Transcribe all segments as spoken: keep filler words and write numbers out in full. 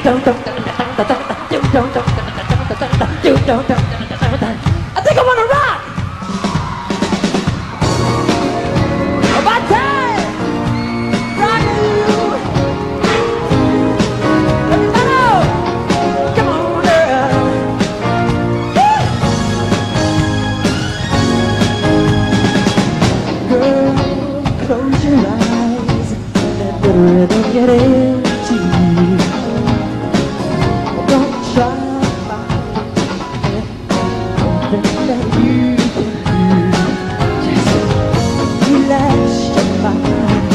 I think I wanna rock. About time, rock you. Hello, come on, girl. Girl, close your eyes and let the rhythm get into you. Don't try that you can do. Just relax your mind.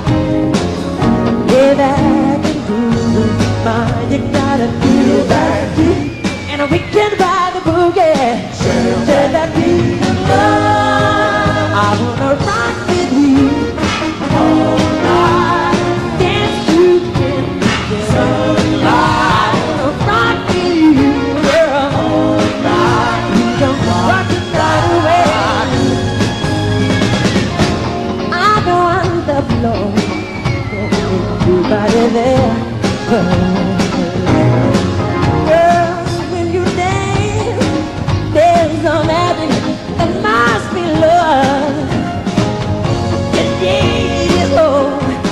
Lay back and groove. Mind, you gotta feel that beat, and we can ride the boogie. Share that beat of love. I wanna rock with you all night. Dance to in the sunlight. I wanna rock with you, girl, all night. We don't rock it right away. I know I'm the floor, everybody there. Girl, when you dance, there's no magic. It must be love. Yeah, yeah, oh.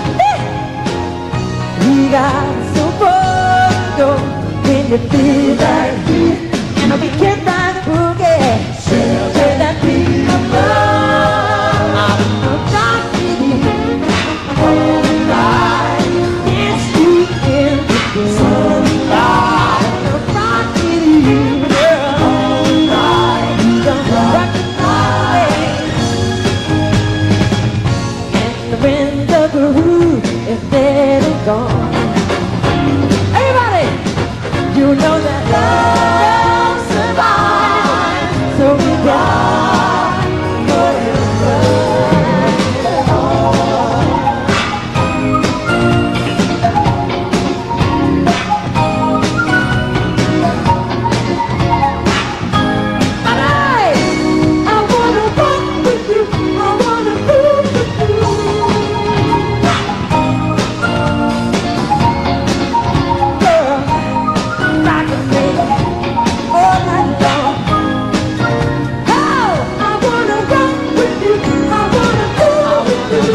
We got so far to go when you feel that beat, and we can ride the boogie. Share that beat of love. I wanna rock with you all night. Dance to in the sunlight. I wanna rock with you, girl, all night. We don't rock it my way. And when the groove is dead and gone, everybody, you know that love survives. So we die forever. But I, I wanna rock with you. I wanna move with you. Girl, rock with me all night long. Oh, I wanna rock with you. I wanna move with you.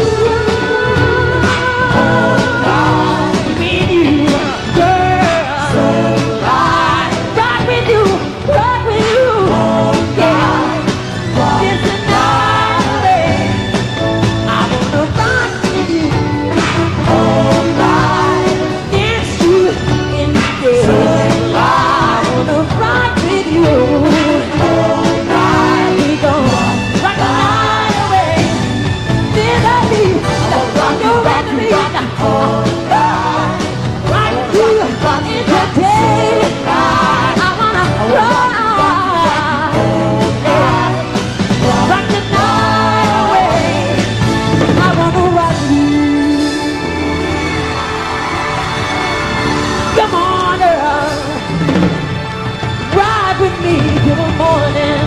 All night with you, girl. So right, rock with you, rock with you. All night, it's the night, babe. I wanna rock with you. All night, dance to in the day. I wanna rock with you. All night, we gon' rock the night away. Feel that beat, rock your back to me. All night, rock with you in the day. I wanna rock, rock the night away. I wanna rock you. Come on, girl, ride with me till the morning.